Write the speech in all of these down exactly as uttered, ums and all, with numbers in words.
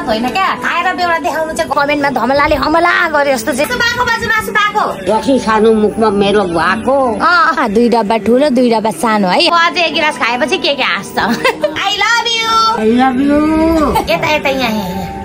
होइन क्या खाएर बेउरा देखाउनु चाहिँ कमेन्टमा धमलाले हमला गरे जस्तो चाहिँ बाको बाजु मासु बाको रक्सी सानो मुखमा मेरो भएको अँ दुई डब्बा ठुलो दुई डब्बा सानो है अझ एक गिलास खाएपछि के के हाँस्छ I love you I love you यता यता यहाँ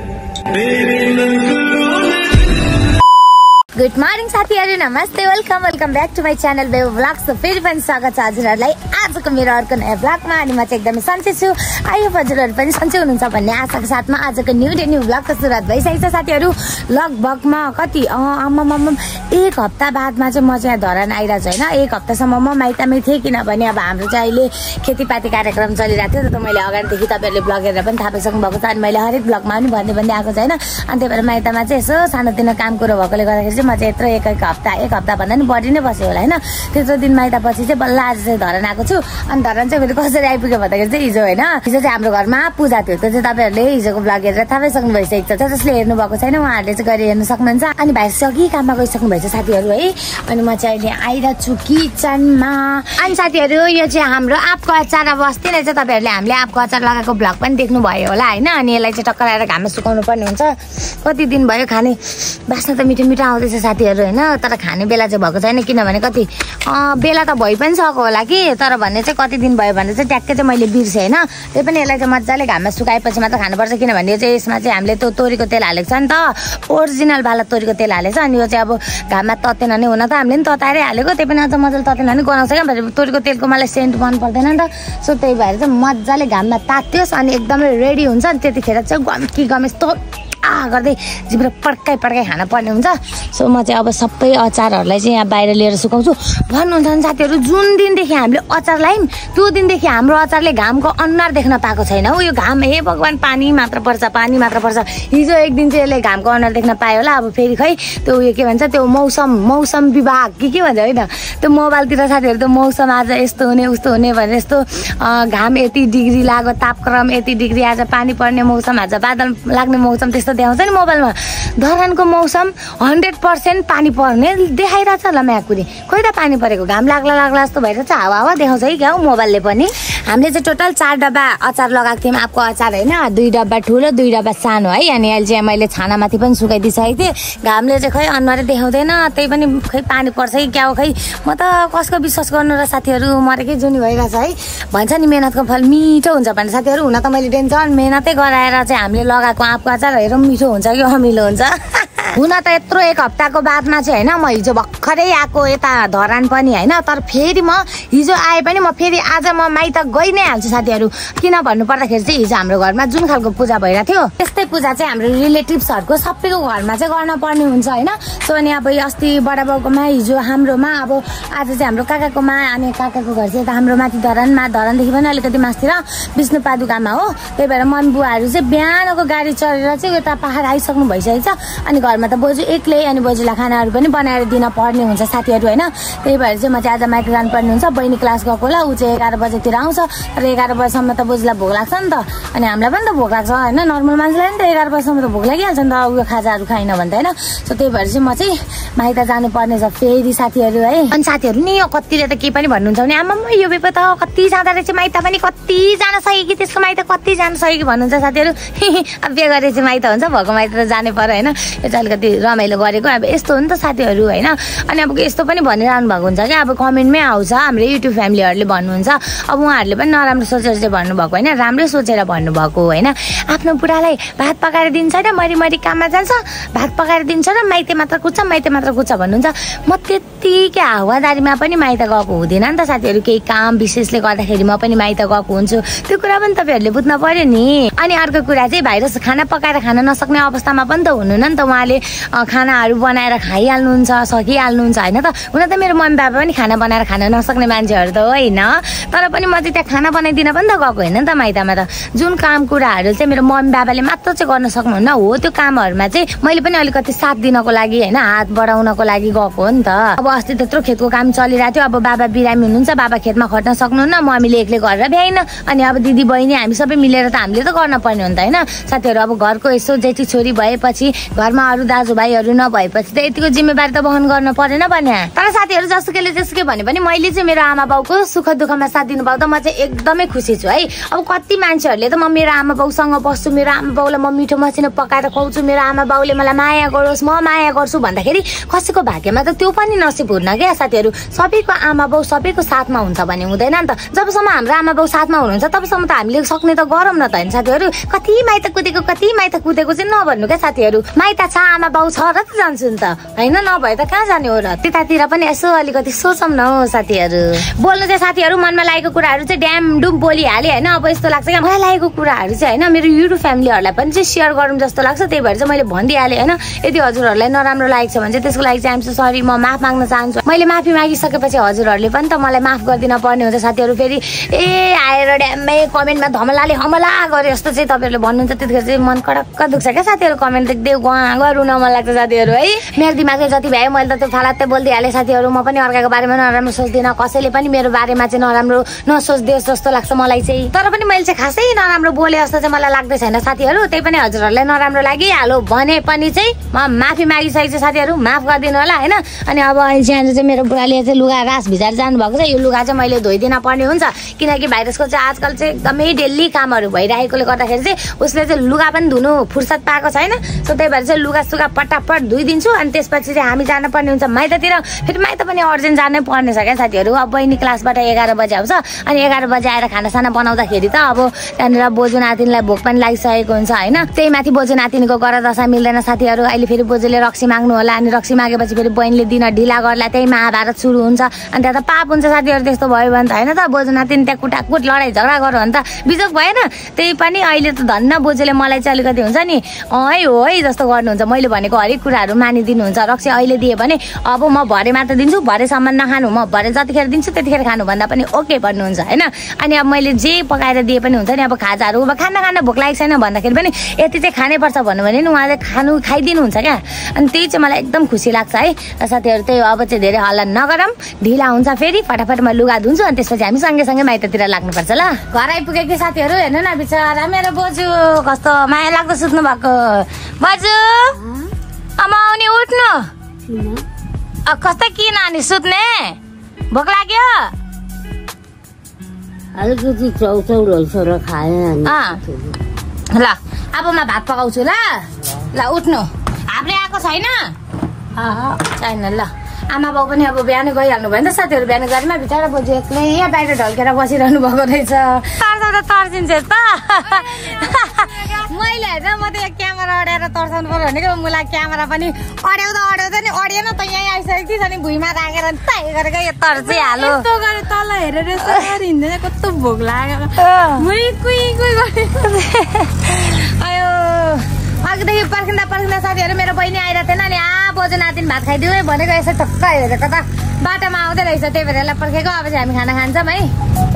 गुड मर्निङ साथीहरू नमस्ते welcome welcome back to my channel Bebo vlogs. फेरि पनि स्वागत छ हजुरहरूलाई आजको मेरो अर्को नयाँ ब्लगमा। अनि म चाहिँ एकदमै सन्चै छु। आयो हजुरहरू पनि सन्चै हुनुहुन्छ भन्ने आशाको साथमा आजको न्यू डे न्यू ब्लगको सुरुवात भइसकेको छ साथीहरू। लगभगमा कति आम्मामाम एक हप्ता बादमा चाहिँ म चाहिँ धरान आइरहेको छु होइन। एक हप्तासम्म म माइतमै थिएँ किनभने अब हाम्रो चाहिँ अहिले खेतीपाती कार्यक्रम चलिरहेको थियो। त मैले अगाडिदेखि तपाईँहरूले ब्लग हेरेर पनि थाहा पाइसक्नु भएको छ। अनि मैले हरेक ब्लगमा पनि भन्दै भन्दै आएको छ होइन। अनि त्यही भएर माइतमा चाहिँ यसो सानोतिनो काम कुरो भएकोले गर्दाखेरि म चाहिँ यत्रो एक एक हप्ता एक हप्ता भन्दा पनि बढी नै बस्यो होला होइन। त्यत्रो दिन माइत पछि चाहिँ बल्ल आज चाहिँ धरान आएको छु। अनि धरान चाहिँ फेरि कसरी आइपुग्यो भन्दाखेरि चाहिँ हिजो होइन, हिजो चाहिँ हाम्रो घरमा पूजा थियो। त्यो चाहिँ तपाईँहरूले हिजोको ब्लग हेरेर थाहा पाइसक्नु भइसकेको छ। जसले हेर्नु भएको छैन उहाँहरूले चाहिँ गरी हेर्नु सक्नुहुन्छ। अनि भाइ सकी काममा गइसक्नु भएछ साथीहरू है। अनि म चाहिँ अहिले आइरहेको छु किचनमा। अनि साथीहरू यो चाहिँ हाम्रो आँपको अचार अब अस्ति नै चाहिँ तपाईँहरूले हामीले आँपको अचार लगाएको ब्लग पनि देख्नु भयो होला होइन। अनि यसलाई चाहिँ टक्कर आएर घाममा सुकाउनु पर्ने हुन्छ। कति दिन भयो खाने बास्ना त मिठो मिठो आउँदैछ साथीहरू होइन। तर खाने बेला चाहिँ भएको छैन किनभने कति बेला त भइ पनि सक्यो होला कि, तर भन्ने चाहिँ कति दिन भयो भने चाहिँ ट्याक्कै चाहिँ मैले बिर्सेँ होइन। त्यही पनि यसलाई चाहिँ मजाले घाममा सुकाएपछि मात्र खानुपर्छ किनभने यो चाहिँ यसमा चाहिँ हामीले त्यो तोरीको तेल हालेको छ नि त, ओरिजिनल वाला तोरीको तेल हालेको छ। अनि यो चाहिँ अब घाममा ततेन नै हुन त हामीले पनि तताएरै हालेको, त्यही पनि अझ मजाले ततेन नि गनाउँछ क्या। तोरीको तेलको मलाई सेन्ट मन पर्दैन नि त। सो त्यही भएर चाहिँ मजाले घाममा तात्योस् अनि एकदमै रेडी हुन्छ। अनि त्यतिखेर चाहिँ गम्की गम यस्तो आ गर्दै जिब्रो पड्काइ पड्काइ खान पर्ने हुन्छ। सो म चाहिँ अब सबै अचारहरूलाई चाहिँ यहाँ बाहिर लिएर सुकाउँछु। भन्नुहुन्छ नि साथीहरू जुन दिनदेखि हामीले अचार लायौँ त्यो दिनदेखि हाम्रो अचारले घामको अनुहार देख्न पाएको छैन हो। यो घाम हे भगवान् पानी मात्र पर्छ पानी मात्र पर्छ। हिजो एक दिन चाहिँ यसले घामको अनुहार देख्न पायो होला। अब फेरि खै त्यो उयो के भन्छ त्यो मौसम मौसम विभाग कि के भन्छ होइन, त्यो मोबाइलतिर साथीहरू त्यो मौसम आज यस्तो हुने उस्तो हुने भनेर यस्तो घाम यति डिग्री लाग्यो, तापक्रम यति डिग्री, आज पानी पर्ने मौसम, आज बादल लाग्ने मौसम त्यस्तो देखाउँछ नि मोबाइलमा। धरानको मौसम हन्ड्रेड पर्सेन्ट पानी पर्ने देखाइरहेछ ल म्याकुरी। खोइ त पानी परेको घाम लाग्ला लाग्ला जस्तो भइरहेछ, हावा हावा देखाउँछ है क्या हो मोबाइलले पनि। हामीले चाहिँ टोटल चार डब्बा अचार लगाएको थियौँ आँपको अचार होइन। दुई डब्बा ठुलो दुई डब्बा सानो है। अनि अहिले चाहिँ मैले छानामाथि पनि सुकाइदिइसकेको थिएँ। घामले चाहिँ खै अनुहारै देखाउँदैन, त्यही पनि खै पानी पर्छ कि क्या हो खै। म त कसको विश्वास गर्नु र साथीहरू, मरेकै जुनी भइरहेछ है। भन्छ नि मेहनतको फल मिठो हुन्छ भने साथीहरू। हुन त मैले टेन्सन मेहनतै गराएर चाहिँ हामीले लगाएको आँपको अचार हेरौँ मिठो हुन्छ कि अमिलो हुन्छ। हुन त यत्रो एक हप्ताको बादमा चाहिँ होइन म हिजो भर्खरै आएको यता धरान पनि होइन। तर फेरि म हिजो आए पनि म फेरि आज म माइत गइ नै हाल्छु साथीहरू। किन भन्नु पर्दाखेरि चाहिँ हिजो हाम्रो घरमा जुन खालको पूजा भइरहेको थियो त्यस्तै पूजा चाहिँ हाम्रो रिलेटिभ्सहरूको सबैको घरमा चाहिँ गर्न पर्ने हुन्छ होइन। सो अनि अब अस्ति बडा बाउकोमा हिजो हाम्रोमा अब आज चाहिँ हाम्रो काकाकोमा। अनि काकाको घर चाहिँ यता हाम्रो माथि धरानमा, धरानदेखि पनि अलिकति मासतिर विष्णु पादुकामा हो। त्यही भएर मम्मी बुवाहरू चाहिँ बिहानको गाडी चढेर चाहिँ यता पहाड आइसक्नु भइसकेको छ। अनि घरमा त बोजू एक्लै, अनि बोजूलाई खानाहरू पनि बनाएर दिन पर्ने हुन्छ साथीहरू होइन। त्यही भएर चाहिँ म चाहिँ आज माइक जानुपर्ने हुन्छ। बहिनी क्लास गएको होला, ऊ चाहिँ एघार बजेतिर आउँछ। तर एघार बजीसम्म त बोजूलाई भोक लाग्छ नि त। अनि हामीलाई पनि त भोक लाग्छ होइन, नर्मल मान्छेलाई पनि त एघार बजीसम्म त भोक लागिहाल्छ नि त उयो खाजाहरू खाइन भने त होइन। सो त्यही भएर चाहिँ म चाहिँ माइत जानुपर्ने छ फेरि साथीहरू है। अनि साथीहरू नि यो कतिले त के पनि भन्नुहुन्छ भने आमा म यो बेपा त कति जाँदा रहेछ माइत पनि, कति जान सक्यो कि त्यसको माइत कति जान सक्यो कि भन्नुहुन्छ साथीहरू। अब बिहे गरेर चाहिँ माइत हुन्छ, भएको माइत त जानै पर्यो होइन। यो चाहिँ अलिकति रमाइलो गरेको अब यस्तो हो नि त साथीहरू होइन। अनि अब यस्तो पनि भनिरहनु भएको हुन्छ क्या, अब कमेन्टमै आउँछ हाम्रो युट्युब फ्यामिलीहरूले भन्नुहुन्छ। अब उहाँहरूले पनि नराम्रो सोचेर चाहिँ भन्नुभएको होइन, राम्रै सोचेर भन्नुभएको होइन। आफ्नो बुढालाई भात पकाएर दिन्छ र मरि मरि काममा जान्छ, भात पकाएर दिन्छ र माइते मात्र कुद्छ माइते मात्र कुद्छ भन्नुहुन्छ। म त्यत्तिकै हावादारीमा पनि माइत गएको हुँदैन नि त साथीहरू। केही काम विशेषले गर्दाखेरि म पनि माइत गएको हुन्छु, त्यो कुरा पनि तपाईँहरूले बुझ्न पर्यो नि। अनि अर्को कुरा चाहिँ भाइरस खाना पकाएर खान नसक्ने अवस्थामा पनि त हुनुहुन्न नि त, उहाँले खानाहरू बनाएर खाइहाल्नुहुन्छ सकिहाल्नुहुन्छ होइन त। हुन त मेरो मम्मी बाबा पनि खाना बनाएर खान नसक्ने मान्छेहरू त होइन, तर पनि म चाहिँ त्यहाँ खाना बनाइदिन पनि त गएको होइन नि त माइतमा त। जुन काम कुराहरू चाहिँ मेरो मम्मी बाबाले मात्र चाहिँ गर्न सक्नुहुन्न हो, त्यो कामहरूमा चाहिँ मैले पनि अलिकति साथ दिनको लागि होइन, हात बढाउनको लागि गएको हो नि त। अब अस्ति त्यत्रो खेतको काम चलिरहेको थियो। अब बाबा बिरामी हुनुहुन्छ, बाबा खेतमा खट्न सक्नुहुन्न, मम्मीले एक्लै गरेर भ्याइन। अनि अब दिदी बहिनी हामी सबै मिलेर त हामीले त गर्न पर्ने हो नि त होइन साथीहरू। अब घरको यसो जेठी छोरी भएपछि घरमा अरू दाजुभाइहरू नभएपछि त यतिको जिम्मेवारी त वहन गर्न परेन भने। तर साथीहरू जसुकैले त्यसुकै भने पनि मैले चाहिँ मेरो आमा बाउको सुख दुःखमा साथ दिनु पाउँदा म चाहिँ एकदमै खुसी छु है। अब कति मान्छेहरूले त म मेरो आमा बाउसँग बस्छु, मेरो आमा बाउलाई म मिठो मसिनो पकाएर खुवाउँछु, मेरो आमा बाउले मलाई माया गरोस्, म माया गर्छु भन्दाखेरि कसैको भाग्यमा त त्यो पनि नसिब हुन्न क्या साथीहरू। सबैको आमा बाउ सबैको साथमा हुन्छ भने हुँदैन नि त। जबसम्म हाम्रो आमा बाउ साथमा हुनुहुन्छ तबसम्म त हामीले सक्ने त गरौँ न त होइन साथीहरू। कति माइत कुदेको कति माइत कुदेको चाहिँ नभन्नु क्या साथीहरू। माइत छ आमा बाउ छ र त जान्छु नि त होइन, नभए त कहाँ जाने हो र। त्यतातिर पनि यसो अलिकति सोचौँ न हो साथीहरू। बोल्नु चाहिँ साथीहरू मनमा लागेको कुराहरू चाहिँ ड्याम डुम बोलिहालेँ होइन। अब यस्तो लाग्छ क्या मलाई लागेको कुराहरू चाहिँ होइन मेरो युट्युब फ्यामिलीहरूलाई पनि चाहिँ सेयर गरौँ जस्तो लाग्छ, त्यही भएर चाहिँ मैले भनिदिइहालेँ होइन। यदि हजुरहरूलाई नराम्रो लागेको छ भने चाहिँ त्यसको लागि चाहिँ आइम सो सरी, म माफ माग्न चाहन्छु। मैले माफी मागिसकेपछि हजुरहरूले पनि त मलाई माफ गरिदिन पर्ने हुन्छ साथीहरू। फेरि ए आएर ड्याम्मै कमेन्टमा धमलाले हमला गरे जस्तो चाहिँ तपाईँहरूले भन्नुहुन्छ, त्यतिखेर चाहिँ मन कडक्क दुख्छ क्या साथीहरू। कमेन्ट देख्दै गुवा गुवा रुन मन लाग्छ साथीहरू है। मेरो दिमागले जति भ्यायो मैले त त्यो फालात्तै बोलिदिइहालेँ साथीहरू। म पनि अर्काको बारेमा नराम्रो सोच्दिनँ, कसैले पनि मेरो बारेमा चाहिँ नराम्रो नसोचिदियोस् जस्तो लाग्छ मलाई चाहिँ। तर पनि मैले चाहिँ खासै नराम्रो बोले जस्तो चाहिँ मलाई लाग्दै छैन साथीहरू। त्यही पनि हजुरहरूलाई नराम्रो लागिहाल्यो भने पनि चाहिँ म माफी मागिसकेको छु साथीहरू, माफ गरिदिनु होला होइन। अनि अब अहिले चाहिँ आज चाहिँ मेरो बुढाले चाहिँ लुगा रास भिजाएर जानुभएको छ। यो लुगा चाहिँ मैले धोइदिन पर्ने हुन्छ किनकि भाइरसको चाहिँ आजकल चाहिँ एकदमै डेली कामहरू भइरहेकोले गर्दाखेरि चाहिँ उसले चाहिँ लुगा पनि धुनु फुर्सद पाएको छैन। सो त्यही भएर चाहिँ लुगा सुगा पटापट धोइदिन्छु अनि त्यसपछि चाहिँ हामी जानुपर्ने हुन्छ माइततिर। फेरि माइत पनि अर्जेन्ट जानै पर्ने छ क्या साथीहरू। अब बहिनी क्लासबाट एघार बजी आउँछ अनि एघार बजी आएर खानासाना बनाउँदाखेरि त अब त्यहाँनिर बोजू नातिनीलाई भोक पनि लागिसकेको हुन्छ होइन। त्यही माथि बोजू नातिनीको गर दशा मिल्दैन साथीहरू। अहिले फेरि बोजूले रक्सी माग्नु होला अनि रक्सी मागेपछि फेरि बहिनीले दिन ढिला गर्ला, त्यही महाभारत सुरु हुन्छ अनि त्यहाँ त पाप हुन्छ साथीहरू। त्यस्तो भयो भने त होइन त बोजू नातिनी त्यहाँ कुटाकुट लडाइँ झगडा गर्यो भने त बिजोग भएन। त्यही पनि अहिले त धन्न बोजूले मलाई चाहिँ अलिकति हुन्छ नि है हो है जस्तो गर्नुहुन्छ। मैले भनेको हरेक कुराहरू मानिदिनुहुन्छ। रक्सी अहिले दिएँ भने अब म भरे मात्र दिन्छु, भरेसम्म नखानु, म भरे जतिखेर दिन्छु त्यतिखेर खानु भन्दा पनि ओके भन्नुहुन्छ होइन। अनि अब मैले जे पकाएर दिए पनि हुन्छ नि, अब खाजाहरू अब खाना खाना भोक लागेको छैन भन्दाखेरि पनि यति चाहिँ खानै पर्छ भन्नु भने नि उहाँले खानु खाइदिनुहुन्छ क्या। अनि त्यही चाहिँ मलाई एकदम खुसी लाग्छ है साथीहरू। त्यही अब चाहिँ धेरै हल्ला नगरौँ, ढिला हुन्छ फेरि फटाफट म लुगा धुन्छु अनि त्यसपछि हामी सँगै सँगै माइततिर लाग्नुपर्छ ल। घर आइपुगेको कि साथीहरू हेर्नु न बिचरा मेरो बोजू कस्तो माया लाग्दो सुत्नु भएको। बोजू आमा आउने उठ्नु कस्तो किन अनि सुत्ने भोक लाग्यो अलिकति चौचौ रहेछ र खाएँ। ल अब म भात पकाउँछु ल। ल उठ्नु, हाम्रै आएको छैन छैन ल। आमा बाउ पनि अब बिहानै गइहाल्नु भयो नि त साथीहरू। बिहान गाडीमा बिचरा बोजू एक्लै यहाँ बाहिर ढल्केर बसिरहनु भएको रहेछ। तर्सा त तर्सिन्छ त मैले होइन म त यहाँ क्यामेरा अड्याएर तर्साउनु पर्यो भनेको मलाई क्यामेरा पनि अड्याउँदा अड्याउँदा नि अडिएन त यहाँ आइसकेको थिएछ नि भुइँमा राखेर ताइ गरेर यो तर्सिहाल्यो। यस्तो गरे तल हेरेर हिँड्दैन कस्तो भोक लागेर अयो अघिदेखि पर्खिँदा पर्खिँदा साथीहरू मेरो बहिनी आइरहेको थिएन नि आ बोजू नातिनी भात खाइदियो है भनेको यसो ठक्क हेरेको त बाटोमा आउँदै रहेछ, त्यही भएर यसलाई पर्खेको। अब चाहिँ हामी खाना खान्छौँ है।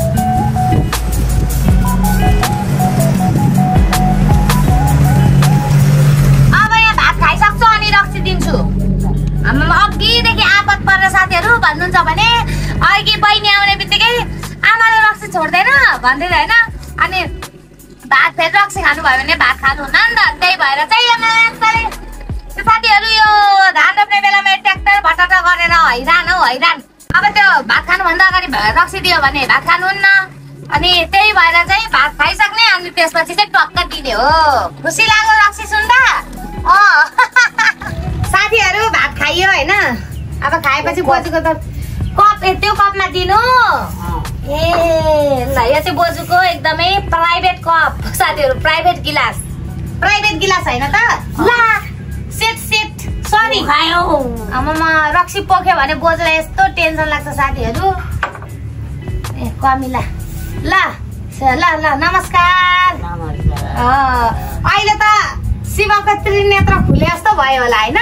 अब यहाँ भात खाइसक्छु अनि रक्सी दिन्छु। हाम्रोमा अघिदेखि आपत परेर साथीहरू भन्नुहुन्छ भने अघि बहिनी आउने बित्तिकै आमाले रक्सी छोड्दैन भन्दैन होइन। अनि भात फेरि रक्सी खानुभयो भने भात खानुहुन्न नि त, त्यही भएर चाहिँ साथीहरू यो धान रोप्ने बेलामा ट्र्याक्टर भटाटा गरेर हैरान हौ हैरान। अब त्यो भात खानुभन्दा अगाडि रक्सी दियो भने भात खानुहुन्न अनि त्यही भएर चाहिँ भात खाइसक्ने अनि त्यसपछि चाहिँ टक्क दिने हो। खुसी लाग्यो रक्सी सुन्दा अँ साथीहरू भात खाइयो होइन। अब खाएपछि बोजूको त कप त्यो कपमा दिनु ए ल। यो चाहिँ बोजूको एकदमै प्राइभेट कप साथीहरू, प्राइभेट गिलास प्राइभेट गिलास होइन त ल सेट सेट सरी खायो। आमामा रक्सी पोख्यो भने बोजूलाई यस्तो टेन्सन लाग्छ साथीहरू। ए कमिला ल ल ल नमस्कार। अहिले त शिवको त्रिनेत्र खुले जस्तो भयो होला होइन।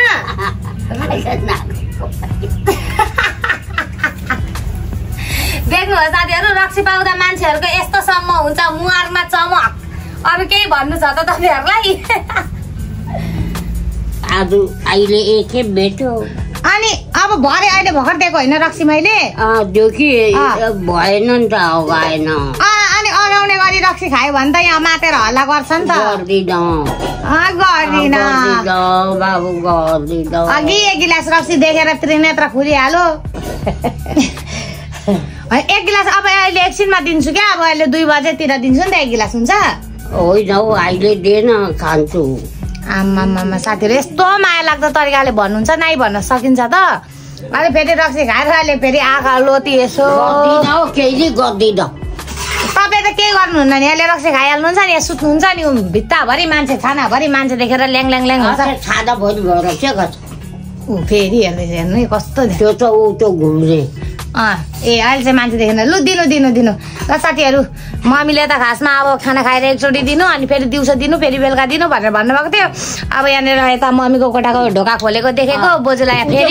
देख्नुहोस् साथीहरू रक्सी पाउँदा मान्छेहरूको यस्तो सम्म हुन्छ मुहारमा चमक। अरू केही भन्नु छ त तपाईँहरूलाई? आज अहिले एकखेप भेट्यो अनि अब भरे अहिले भर्खर दिएको होइन रक्सी मैले त्यो कि भएन नि त गएन। अनि बनाउने गरी रक्सी खायो भने त यहाँ मातेर हल्ला गर्छ नि त गर्दिन बाबु गर्दिन अघि एक गिलास रक्सी देखेर त्रिनेत्र खुलिहाल्यो एक गिलास अब अहिले एकछिनमा दिन्छु क्या अब अहिले दुई बजेतिर दिन्छु नि त एक गिलास हुन्छ होइन हौ अहिले दिएन खान्छु आमामामा साथीहरू यस्तो माया लाग्दो तरिकाले भन्नुहुन्छ नाइ भन्न सकिन्छ त अहिले फेरि रक्सी खाएर अहिले फेरि आँखा लोती यसो केही गर्दिन तपाईँ त के गर्नुहुन्न नि अहिले रक्सी खाइहाल्नुहुन्छ नि सुत्नुहुन्छ नि भित्ताभरि मान्छे छानाभरि मान्छे देखेर ल्याङ ल्याङ ल्याङ हुन्छ छानाभरि भएर के गर्छ ऊ फेरि हेर्दैछ हेर्नु कस्तो त्यो त ऊ त्यो घुम्ने अँ ए अहिले चाहिँ मान्छे देखेन लु दिनु दिनु दिनु ल साथीहरू मम्मीले त खासमा अब खाना खाएर एकचोटि दिनु अनि फेरि दिउँसो दिनु फेरि बेलुका दिनु भनेर भन्नुभएको थियो अब यहाँनिर यता मम्मीको कोठाको ढोका खोलेको देखेको बोजूलाई फेरि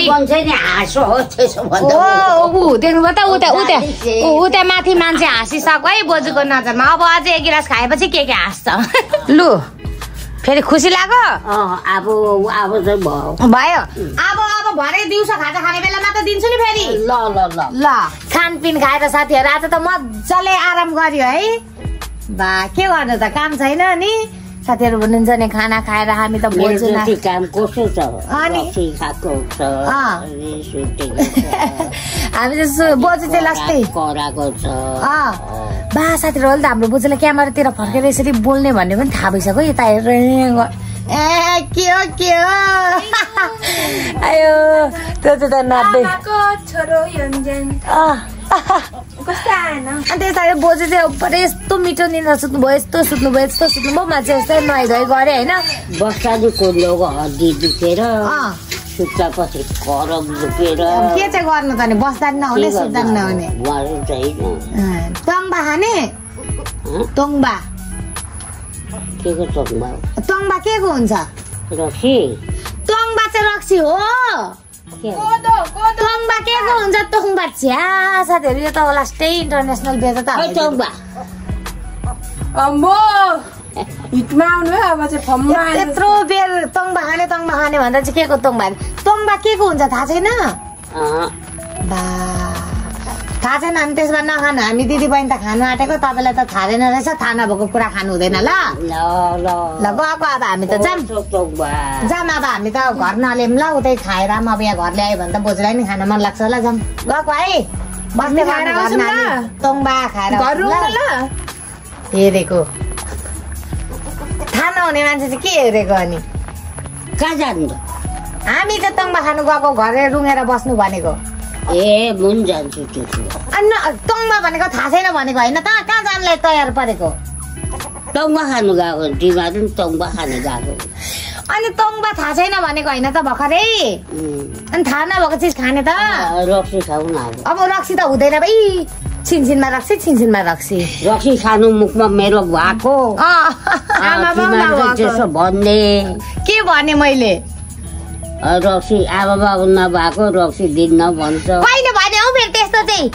ऊ देख्नुभयो त उता उता उता माथि मान्छे हाँसिसक्यो है बोजूको नजरमा अब अझै एक गिलास खाएपछि के के हाँस्छ लु फेरि खुसी लाग्यो अब अब चाहिँ भयो भयो अब अब भरे दिउँसो खाजा खाने बेलामा त दिन्छु नि फेरि ल ल ल ल खानपिन खाएर साथीहरू आज त मजाले आराम गर्यो है बा के गर्नु त काम छैन नि साथीहरू भन्नुहुन्छ नि खाना खाएर हामी त बोल्छु न काम कसो छ अनि खाएको छ हामी त बोजू चाहिँ लास्टै कराएको छ बा साथीहरू अहिले त हाम्रो बोजूलाई क्यामेरातिर फर्केर यसरी बोल्ने भन्ने पनि थाहा भइसक्यो यता हेरेर ए के हो के हो आयो त्यो चाहिँ त नब्बे छोरो योन्जन कस्तो आएन अनि त्यसरी बोजू चाहिँ ऊपर यस्तो मिठो निन्द्रा सुत्नुभयो यस्तो सुत्नुभयो यस्तो सुत्नुभयो मान्छे यस्तै नुहाइधुवाइ गरे होइन बस्तानी कोलोको हड्डी दुखेर सुत्दा पछि करम दुखेर के चाहिँ गर्नु त नि बस्दा नि नहुने सुत्दा नि नहुने तङ्बा खाने तङ्बा के को तङ्बा तङ्बा के को हुन्छ रक्सी तङ्बा चाहिँ रक्सी हो तङ्बा के को हुन्छ तङ्बा छ्या साथीहरू यो त लास्टै इन्टरनेसनल बेच त तङ्बा अम्बो हिटमा आउनु है अब चाहिँ फम्मा यत्रो बेर तङ्बा खाने तङ्बा खाने भन्दा चाहिँ के को तङ्बा तङ्बा के को हुन्छ थाहा छैन बा थाहा छैन हामी त्यसमा नखानु हामी दिदी बहिनी त खानु आँटेको तपाईँलाई त थाहा छैन रहेछ थाहा नभएको कुरा खानु हुँदैन ल ल गएको अब हामी त जाम जाम अब हामी त घर नल्याउँ ल उतै खाएर पनि अब यहाँ घर ल्यायो भने त बोजूलाई नि खान मन लाग्छ ल जाम गएको है बस्ने खाएर तङ्बा खाएर हेरेको थाहा नहुने मान्छे चाहिँ के हेरेको अनि कहाँ जानु हामी त तङ्बा खानु गएको घरै रुँगेर बस्नु भनेको ए मुन जान्छु अनि तङ्बा भनेको थाहा छैन भनेको होइन त कहाँ जानलाई तयार परेको तङ्बा खानु गएको तिमीहरू पनि तङ्बा खानु गएको अनि तङ्बा थाहा छैन भनेको होइन त भर्खरै अनि थाहा नभएको चिज खाने त रक्सी खाउँ न अब रक्सी त हुँदैन भाइ छिनछिनमा रक्सी छिनछिनमा रक्सी रक्सी खानु मुखमा मेरो भएको त्यसो भन्ने के भने मैले रक्सी आमा बाबु नभएको रक्सी दिन्न भन्छ कहिले भने हौ फेरि त्यस्तो चाहिँ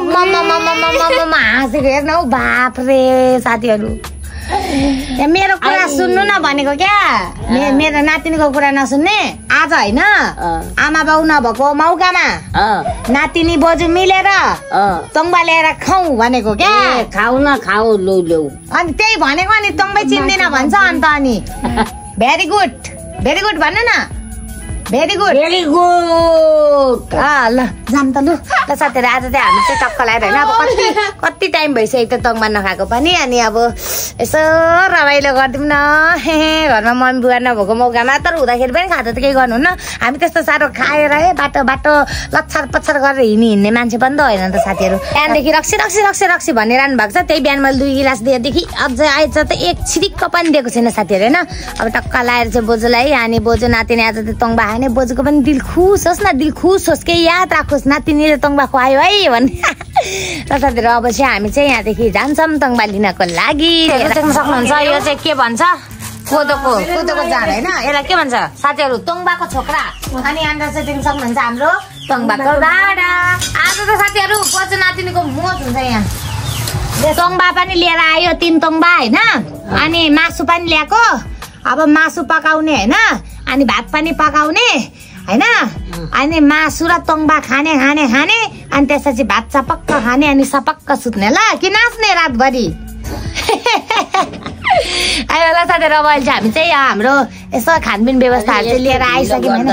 हाँसेको हेर्नु हौ बाप रे साथीहरू मेरो कुरा सुन्नु न भनेको क्या मेरो नातिनीको कुरा नसुन्ने आज होइन आमा बाउ नभएको मौकामा नातिनी बोजू मिलेर तङ्बा ल्याएर खाऊ भनेको क्या खाऊ न खाऊ लौ लौ अनि त्यही भनेको अनि तङ्बै चिन्दिन भन्छ अन्त अनि भेरी गुड भेरी गुड भन्नु न भेरी गुड भेरी गुड ल जाम त लु ल साथीहरू आज चाहिँ हामी चाहिँ टक्क लगाएर होइन अब कति कति टाइम भइसक्यो त तङ्बा नखाएको पनि अनि अब यसो रमाइलो गरिदिउँ न हे घरमा मम्मी बुवा नभएको मौकामा तर हुँदाखेरि पनि खाँदा त केही गर्नुहुन्न हामी त्यस्तो साह्रो खाएर है बाटो बाटो लच्छर पच्छर गरेर हिँडी हिँड्ने मान्छे पनि त होइन त साथीहरू बिहानदेखि रक्सी रक्सी रक्सी रक्सी भनिरहनु भएको छ त्यही बिहान मैले दुई गिलास दिएदेखि अझै आएछ त एक छिरिक्क पनि दिएको छैन साथीहरू होइन अब टक्क लगाएर चाहिँ बोजूलाई अनि बोजू नातिनी आज त तङ्बा खाने बोजूको पनि दिल खुस होस् न दिल खुस होस् के याद राखोस् नातिनीले तङ्बा खुवायो है भन्ने र साथीहरू अब चाहिँ हामी चाहिँ यहाँदेखि जान्छौँ तङ्बा लिनको लागि देख्न सक्नुहुन्छ यो चाहिँ के भन्छ कोदोको कोदोको जाँड होइन यसलाई के भन्छ साथीहरू तङ्बाको छोक्रा अनि यहाँनिर चाहिँ देख्न सक्नुहुन्छ हाम्रो तङ्बाको डाँडा आज त साथीहरू बोजू नातिनीको मोज हुन्छ यहाँ तङ्बा पनि लिएर आयो तिन तङ्बा होइन अनि मासु पनि ल्याएको अब मासु पकाउने होइन अनि भात पनि पकाउने होइन अनि मासु र तङ्बा खाने खाने खाने अनि त्यसपछि भात चपक्क खाने अनि सपक्क सुत्ने ल कि नाच्ने रातभरि आयो ल साथीहरु अब अहिले चाहिँ हामी चाहिँ हाम्रो यसो खानपिन व्यवस्थाहरू चाहिँ लिएर आइसक्यौँ होइन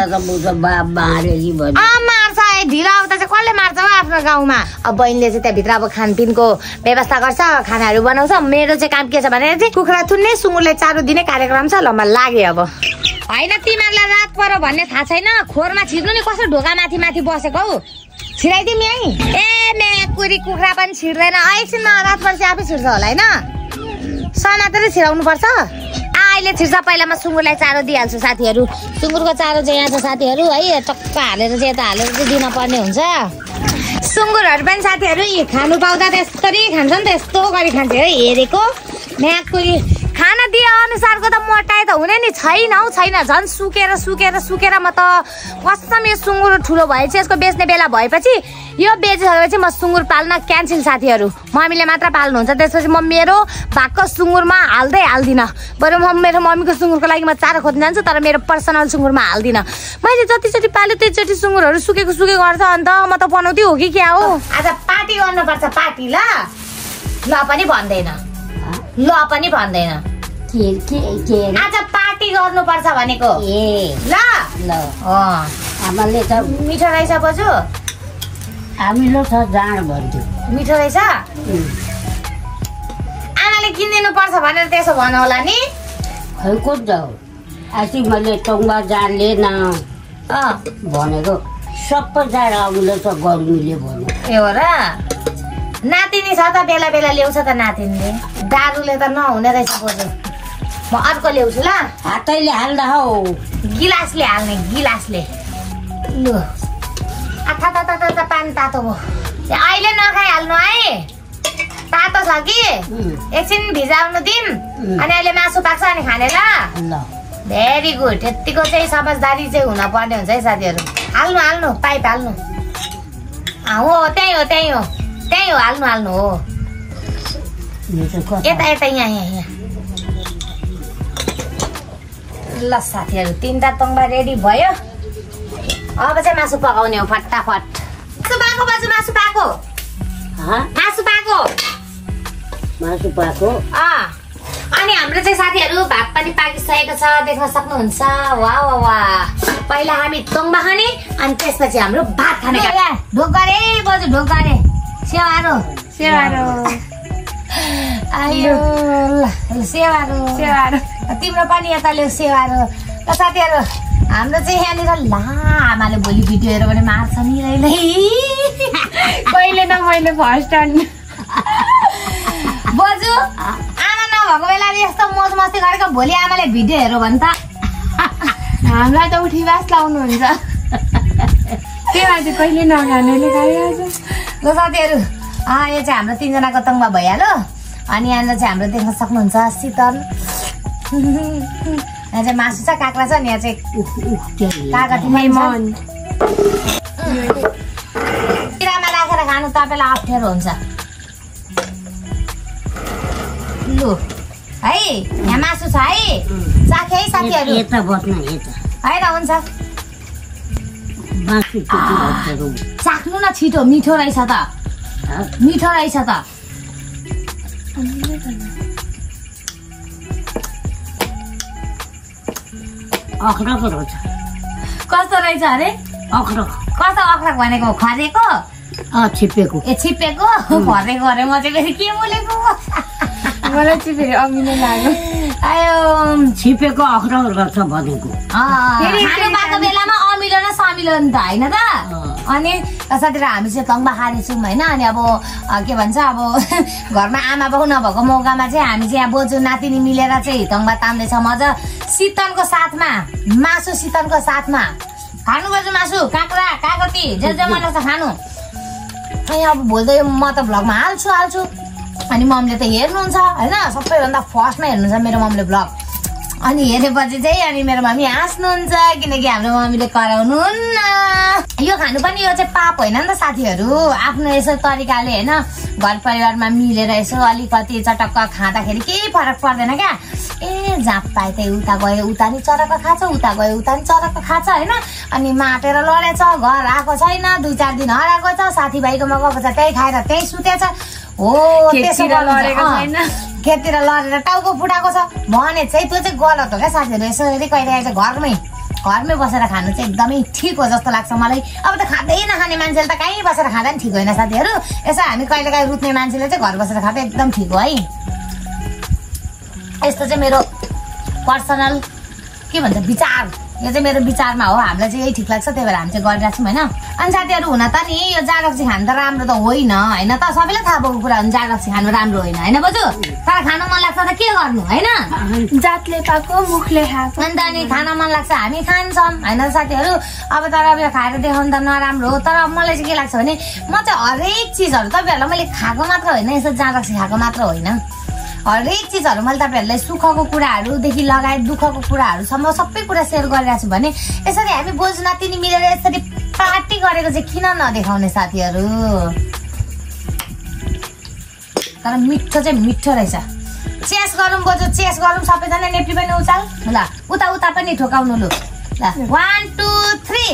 मार्छ ढिलो आउँदा चाहिँ कसले मार्छ हो आफ्नो गाउँमा अब बहिनीले चाहिँ त्यहाँभित्र अब खानपिनको व्यवस्था गर्छ खानाहरू बनाउँछ मेरो चाहिँ काम के छ भने चाहिँ कुखुरा थुन्ने सुँगुरलाई चारो दिने कार्यक्रम छ ल म लागे अब होइन तिमीहरूलाई रात परो भन्ने थाहा छैन खोरमा छिर्नु नि कसरी ढोका माथि माथि बसेको हौ छिराइदिउँ यहीँ ए मेकुरी कुखुरा पनि छिर्दैन एकछिनमा रात पर्छ आफै छिर्छ होला होइन समातेर छिराउनु पर्छ अहिले छिर्छ पहिला म सुँगुरलाई चारो दिइहाल्छु साथीहरू सुँगुरको चारो चाहिँ यहाँ छ साथीहरू है टक्क हालेर चाहिँ यता हालेर चाहिँ दिन पर्ने हुन्छ सुँगुरहरू पनि साथीहरू खानु पाउँदा त्यस्तरी खान्छ नि त यस्तो गरी खान्छ है हेरेको म्याकुरी खाना दिए अनुसारको त मोटाइ त हुने नि छैन हौ छैन झन् सुकेर सुकेर सुकेर म त कसम यो सुँगुर ठुलो भएपछि यसको बेच्ने बेला भएपछि यो बेचिसकेपछि म सुँगुर पाल्न क्यान्सिल साथीहरू मम्मीले मात्र पाल्नुहुन्छ त्यसपछि म मेरो भएको सुँगुरमा हाल्दै हाल्दिनँ बरु म मेरो मम्मीको सुँगुरको लागि म चारो खोज्न जान्छु तर मेरो पर्सनल सुँगुरमा हाल्दिनँ मैले जतिचोटि पाल्यो त्यतिचोटि सुँगुरहरू सुकेको सुकेको गर्छ अन्त म त बनाउँदै हो कि क्या हो आज पार्टी गर्नुपर्छ पार्टी ल ल पनि भन्दैन ल पनि भन्दैन आज पार्टी गर्नुपर्छ भनेको ए ल ल आमाले त मिठो रहेछ बजु हामीलो छ जाँड भन्थ्यो मिठो रहेछ आमाले किनिदिनु पर्छ भनेर त्यसो भन होला नि खै को जाऊ आसी मैले टोङबा जाँडले न भनेको सबै जाँड आउले त गर्मीले भन्यो ए हो र नातिनी छ त बेला बेला ल्याउँछ त नातिनीले दारुले त नहुने रहेछ बोजू म अर्को ल्याउँछु ल हातैले हाल्दा हौ गिलासले हाल्ने गिलासले लु आथा ता ता ता पानी तातो भयो अहिले नखाइहाल्नु है तातो छ कि एकछिन भिजाउनु दिम अनि अहिले मासु पाक्छ अनि खाने ल भेरी गुड यतिको चाहिँ समझदारी चाहिँ हुन पर्ने हुन्छ है साथीहरू हाल्नु हाल्नु पाइप हाल्नु हो त्यही हो त्यही हो त्यही हो हाल्नु हाल्नु हो यता यता यहाँ यहाँ यहाँ ल साथीहरू तिनवटा तङ्बा रेडी भयो अब चाहिँ मासु पकाउने हो फटाफट मासु पाको बाजु मासु पाको मासु पाको मासु पाको अनि हाम्रो चाहिँ साथीहरू भात पनि पाकिसकेको छ देख्न सक्नुहुन्छ वाह वाह वाह पहिला हामी तङ्बा खाने अनि त्यसपछि हाम्रो भात खाने ढोक गरे बजु ढोक गरे सेवारो सेवारो आयो ल सेवारो सेवारो तिम्रो पनि यता ल्याउ सेवारो ल साथीहरू हाम्रो चाहिँ यहाँनिर ला आमाले भोलि भिडियो हेऱ्यो भने मार्छ नि रहिले कहिले न मैले फर्स्ट टाइम बजु आमा नभएको बेला यस्तो मोज मस्ती गरेको भोलि आमाले भिडियो हेऱ्यो भने त हामीलाई त उठीबास लाउनुहुन्छ त्यो आज कहिले नखानेले खाइहाल्छ ल साथीहरू यो चाहिँ हाम्रो तिनजनाको तङ्बा भइहाल्यो अनि यहाँनिर चाहिँ हाम्रो देख्न सक्नुहुन्छ शीतल यहाँ चाहिँ मासु छ काँक्रा छ नि यहाँ चाहिँ कागती मैमन किरामा राखेर खानु तपाईँलाई अप्ठ्यारो हुन्छ लु है यहाँ मासु छ है चाखे है साथीहरू यता बस्न यता होइन हुन्छ चाख्नु न छिटो मिठो रहेछ त मिठो रहेछ त अखरक रहेछ कस्तो रहेछ अरे अखरक कस्तो अखरक भनेको खरेको छिप्पेको ए छिप्पेको खरेको अरे म चाहिँ फेरि के बोलेको मलाई चाहिँ फेरि अमिलो लाग्यो आयो छिप्पेको अखरक रहेछ भनेको खानु पाएको बेलामा अमिलो न समिलो नि त होइन त अनि साथीहरू हामी चाहिँ तङ्बा खानेछौँ होइन अनि अब के भन्छ अब घरमा आमा बाउ नभएको मौकामा चाहिँ हामी चाहिँ यहाँ बोजू नातिनी मिलेर चाहिँ तङ्बा तान्दैछ मजा शीतलको साथमा मासु शीतलको साथमा खानु बोजू मासु काँक्रा कागती जे जे मन लाग्छ खानु अनि अब भोल्दै म त भ्लगमा हाल्छु हाल्छु अनि मम्मीले त हेर्नुहुन्छ होइन सबैभन्दा फर्स्टमा हेर्नुहुन्छ मेरो मम्मीले भ्लग अनि हेरेपछि चाहिँ अनि मेरो मम्मी हाँस्नुहुन्छ किनकि हाम्रो मम्मीले कराउनुहुन्न यो खानु पनि यो चाहिँ पाप होइन नि त साथीहरू आफ्नो यसो तरिकाले होइन घर परिवारमा मिलेर यसो अलिकति चटक्क खाँदाखेरि केही फरक पर्दैन क्या ए जहाँ पाए त्यही उता गयो उता नि चरक्क खान्छ उता गयो उता नि चरक्क खान्छ होइन अनि माटेर लडेछ घर आएको छैन दुई चार दिन हराएको छ साथीभाइकोमा गएको छ त्यही खाएर त्यही सुतेछ हो त्यसो खेततिर लडेर टाउको फुटाएको छ भने चाहिँ त्यो चाहिँ गलत हो क्या साथीहरू। यसरी कहिले चाहिँ घरमै घरमै बसेर खानु चाहिँ एकदमै ठिक हो जस्तो लाग्छ मलाई। अब त खाँदै नखाने मान्छेले त कहीँ बसेर खाँदा पनि ठिक होइन साथीहरू। यसो हामी कहिले काहीँ रुच्ने मान्छेले चाहिँ घर बसेर खाँदा एकदम ठिक हो है। यस्तो चाहिँ मेरो पर्सनल के भन्छ विचार, यो चाहिँ मेरो विचारमा हो। हामीलाई चाहिँ यही ठिक लाग्छ, त्यही भएर हामी चाहिँ गरिरहेको छौँ होइन। अनि साथीहरू हुन त नि यो जाँड रक्सी खानु त राम्रो त होइन होइन त, सबैलाई थाहा भएको कुरा हो जाँड रक्सी खानु राम्रो होइन होइन बजु। तर खानु मन लाग्छ त के गर्नु होइन, जातले पाएको मुखले खाएको। अन्त अनि खान मन लाग्छ हामी खान्छौँ होइन साथीहरू। अब तर अब यो खाएर देखाउनु त नराम्रो हो, तर मलाई चाहिँ के लाग्छ भने म चाहिँ हरेक चिजहरू तपाईँहरूलाई मैले खाएको मात्र होइन, यसो जाँड रक्सी खाएको मात्र होइन, हरेक चिजहरू मैले तपाईँहरूलाई सुखको कुराहरूदेखि लगायत दुःखको कुराहरूसम्म सबै कुरा सेयर गरिरहेको छु भने यसरी हामी बोझ नातिनी मिलेर यसरी पार्टी गरेको चाहिँ किन नदेखाउने साथीहरू। तर मिठो चाहिँ मिठो रहेछ। चेस गरौँ बोजू, चेस गरौँ सबैजना। नेप्ली पनि उचाल ल, उता उता पनि ठोकाउनु लु ल। वान टू थ्री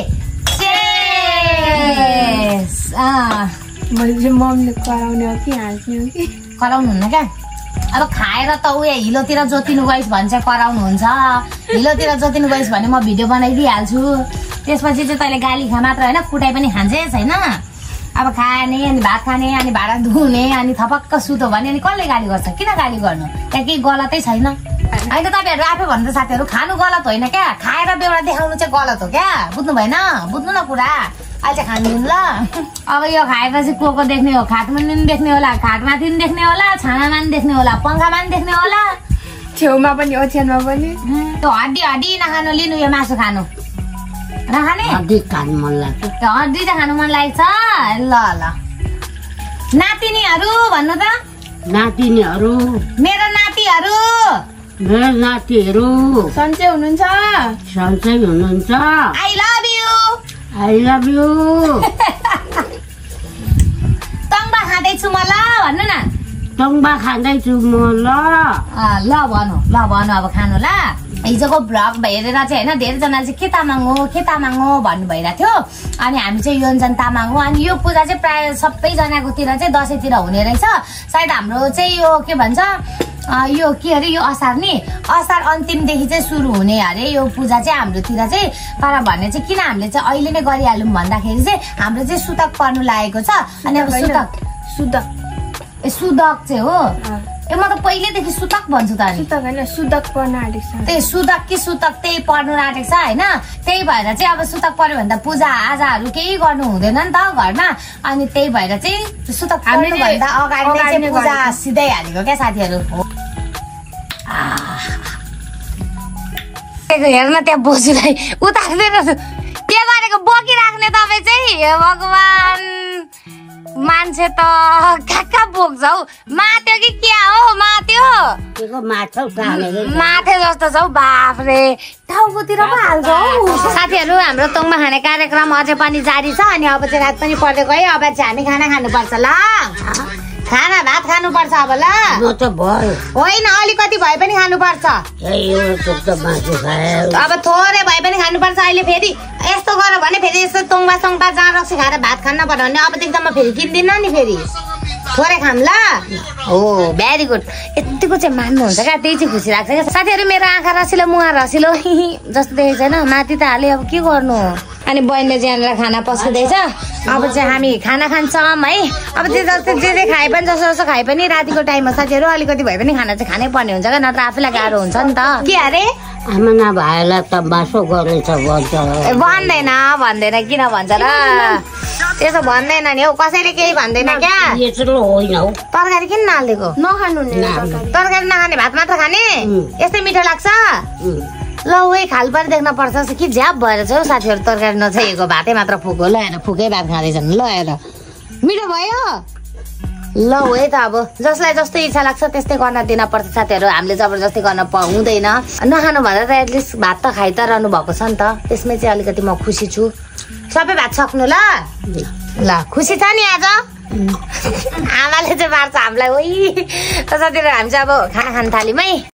चेस। मैले चाहिँ मम्मीले कराउने हो कि हाँस्ने हो कि कराउनु हुन्न क्या। अब खाएर त उयो हिलोतिर जोतिनु गइस् भने चाहिँ कराउनुहुन्छ, हिलोतिर जोतिनु गइस् भने म भिडियो बनाइदिइहाल्छु। त्यसपछि चाहिँ तैँले गाली खा मात्र होइन, कुटाइ पनि खान्छेस् होइन। अब खाने अनि भात खाने अनि भाँडा धुने अनि थपक्क सुतो भने अनि कसले गाली गर्छ, किन गाली गर्नु, त्यहाँ केही गलतै छैन होइन। तपाईँहरू आफै भन्नु त साथीहरू, खानु गलत होइन क्या, खाएर बेहोरा देखाउनु चाहिँ गलत हो क्या, बुझ्नु भएन, बुझ्नु न कुरा। अहिले चाहिँ खानु ल। अब यो खाएपछि को को देख्ने हो, खाटमा पनि देख्ने होला, खाटमाथि पनि देख्ने होला, छानामा पनि देख्ने होला, पङ्खामा पनि देख्ने होला, छेउमा पनि ओछ्यानमा पनि। त्यो हड्डी हड्डी नखानु, लिनु यो मासु खानु नखाने, हड्डी खानु मन लाग्छ, त्यो हड्डी त खानु मन लाग्छ। ल ल नातिनीहरू भन्नु त, नातिनीहरू मेरो नातिहरू, मेरो नातिहरू सन्चै हुनुहुन्छ, सन्चै हुनुहुन्छ। I love you, I love you. तङ्बा खाँदैछु म ल भन्नु न, तङ्बा खाँदैछु म ल। ल भनु ल भनु अब खानु ल। हिजोको भ्लग हेरेर चाहिँ होइन धेरैजनाले चाहिँ के तामाङ हो के तामाङ हो भन्नु भइरहेको थियो। अनि हामी चाहिँ योन्जन तामाङ हो। अनि यो पूजा चाहिँ प्रायः सबैजनाकोतिर चाहिँ दसैँतिर हुने रहेछ। सायद हाम्रो चाहिँ यो के भन्छ यो के अरे यो असार नि असार अन्तिमदेखि चाहिँ सुरु हुने अरे यो पूजा चाहिँ हाम्रोतिर चाहिँ। तर भन्ने चाहिँ किन हामीले चाहिँ अहिले नै गरिहालौँ भन्दाखेरि चाहिँ हाम्रो चाहिँ सुतक पर्नु लागेको छ। अनि अब सुतक सुदक ए सुदक चाहिँ हो ए, म त पहिल्यैदेखि सुतक भन्छु त। अनि सुतक होइन सुदक पर्न आँटेको छ, त्यही सुतक कि सुतक त्यही पर्नु आँटेको छ होइन। त्यही भएर चाहिँ अब सुतक पर्यो भने त पूजा आजाहरू केही गर्नु हुँदैन नि त घरमा। अनि त्यही भएर चाहिँ सुतक पर्नुभन्दा अगाडि चाहिँ पूजा सिधै हालेको क्या साथीहरू। हेर्न त्यहाँ बोजूलाई उतार्दैन के गरेको बोकिराख्ने तपाईँ चाहिँ, हे भगवान मान्छे त कहाँ कहाँ बोक्छ हौ, माथ्यो कि क्या हो, माथ्यो माथे जस्तो छ हौ, बाफ्रे टाउकोतिर पो हाल्छ हौ। साथीहरू हाम्रो तोङमा खाने कार्यक्रम अझै पनि जारी छ। अनि अब चाहिँ रात पनि परेको है, अब चाहिँ हामी खाना खानुपर्छ ल, खाना भात खानुपर्छ अब ल। होइन अलिकति भए पनि खानुपर्छ, अब थोरै भए पनि खानुपर्छ। अहिले फेरि यस्तो गर भने फेरि यस्तो तोङबा सङ्बा जाँड रक्सी खाएर भात खान पर्यो भने अबदेखि म फेरि किन्दिनँ नि, फेरि थोरै खाम ल। हो भेरी गुड, यतिको चाहिँ मान्नुहुन्छ क्या, त्यही चाहिँ खुसी लाग्छ क्या साथीहरू। मेरो आँखा रसिलो मुहार रसिलो जस्तो देखेको छैन, माथि त हाले अब के गर्नु। अनि बहिनीले यहाँनिर खाना पस्किँदैछ। अब चाहिँ हामी खाना खान्छौँ है। अब त्यो जस्तो जे जे खाए पनि जसो जसो खाए पनि रातिको टाइममा साथीहरू अलिकति भए पनि खाना चाहिँ खानै पर्ने हुन्छ क्या, नत्र आफैलाई गाह्रो हुन्छ नि त। के अरे आमा नभएलाई त बासो गर्नेछ भन्छ, भन्दैन भन्दैन किन भन्छ र, त्यसो भन्दैन नि हौ, कसैले केही भन्दैन क्या। होइन हौ तरकारी किन नहालिदिएको, नखानु तरकारी नखाने भात मात्र खाने, यस्तै मिठो लाग्छ। ल उही खालपारी देख्न पर्छ कि झ्याप भएर चाहिँ साथीहरू तरकारी नछाइएको भातै मात्र फुको ल, हेर फुकै भात खाँदैछन् ल, हेर मिठो भयो ल। हो है त, अब जसलाई जस्तो इच्छा लाग्छ त्यस्तै गर्न दिन पर्छ साथीहरू, हामीले जबरजस्ती गर्न हुँदैन। नखानु भन्दा त एटलिस्ट भात त खाइ त रहनु भएको छ नि त, त्यसमै चाहिँ अलिकति म खुसी छु। सबै भात सक्नु ल ल, खुसी छ नि आज आमाले चाहिँ मार्छ हामीलाई। ओइ त साथीहरू हामी चाहिँ अब खाना खान थाल्यौँ है।